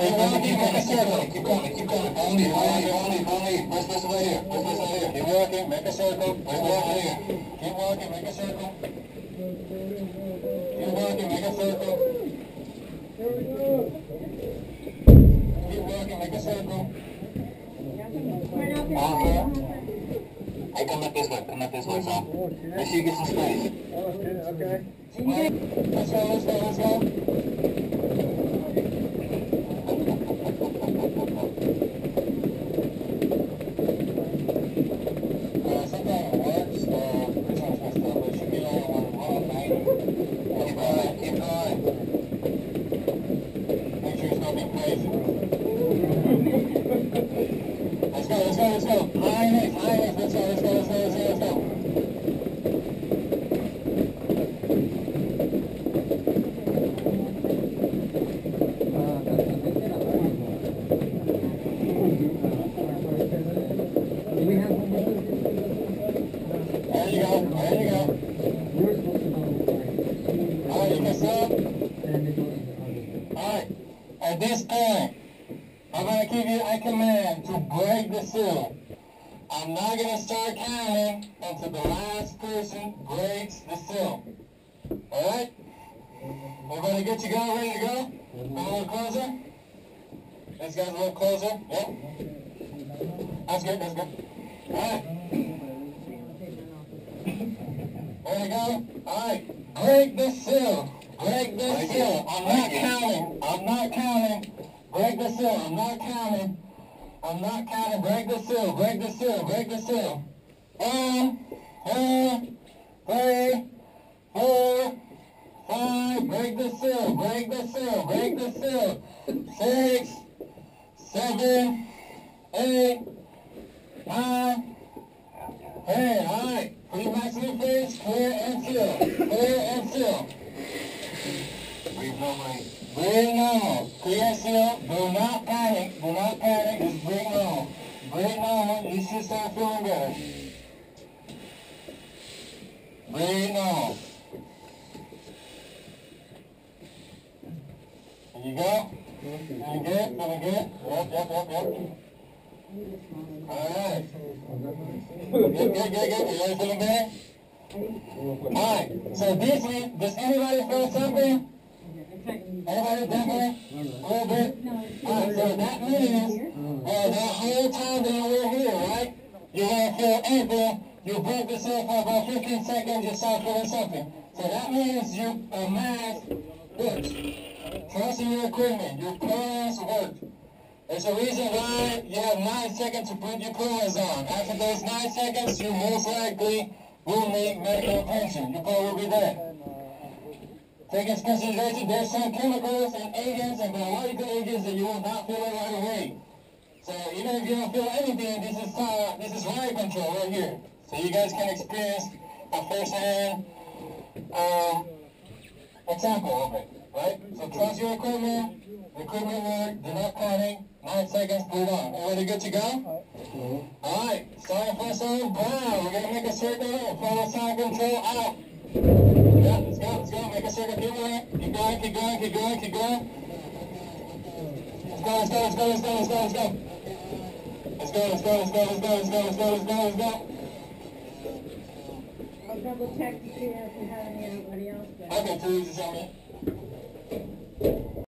walking, make a circle. Keep going. Only. Let's right here. Keep walking, make a circle. Keep walking, make a circle. Keep walking, make a circle. Keep walking, make a circle. Hey, come up this way, son. Make sure you get some space. Okay. Let's go. Sometimes it works, this one's messed up, but it should be on 190. Keep going. Make sure it's not being crazy. Let's go. High next. Let's go. There you go. Alright, you can stop. Alright, at this point, I'm going to give you a command to break the seal. I'm not going to start counting until the last person breaks the seal. Alright? Everybody good to go? Ready to go? A little closer? This guy's a little closer. Yep. That's good. Alright. There you go. Alright. Break the seal. I'm not counting. Break the seal. I'm not counting. Break the seal. 1, 2, 3, 4, 5. Break the seal. 6, 7, 8, 9, 10. Alright. Put your max in your face. Clear and seal. Breathe normal. Clear seal. Do not panic. Just breathe normal. You should start feeling better. Breathe normal. There you go. Feeling good? Yep. Alright. Good. You guys feeling better? Alright. So this week, does anybody feel something? Everybody definitely? A little bit? Alright, so that means that whole time that we're here, right? You won't feel anything. You break the seal for about 15 seconds, you start feeling something. So that means your mask works. Trust in your equipment. Your plans work. There's a reason why you have 9 seconds to put your clothes on. After those 9 seconds, you most likely will need medical attention. Your clothes will be there. Take into consideration, there's some chemicals and agents and biological agents that you will not feel it right away. So even if you don't feel anything, this is riot control right here. So you guys can experience a first-hand example of it, right? So trust your equipment. The equipment work. Do not panic. 9 seconds. Move on. Everybody good to go? All right. Starting first on brown. We're gonna make a circle and follow sound control out. Yeah, let's go. Make a circle. Keep going. Keep going. Let's go. Let's go. I'll double check to see if we have anybody else there. Okay, too easy, tell me.